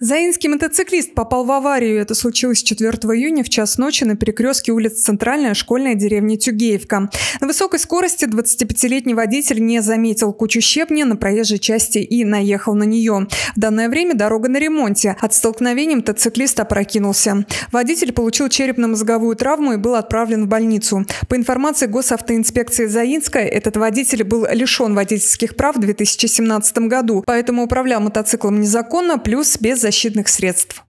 Заинский мотоциклист попал в аварию. Это случилось 4 июня в час ночи на перекрестке улиц Центральная, Школьная, деревня Тюгеевка. На высокой скорости 25-летний водитель не заметил кучу щебня на проезжей части и наехал на нее. В данное время дорога на ремонте. От столкновения мотоциклист опрокинулся. Водитель получил черепно-мозговую травму и был отправлен в больницу. По информации госавтоинспекции Заинска, этот водитель был лишен водительских прав в 2017 году, поэтому управлял мотоциклом незаконно, плюс без защитных средств.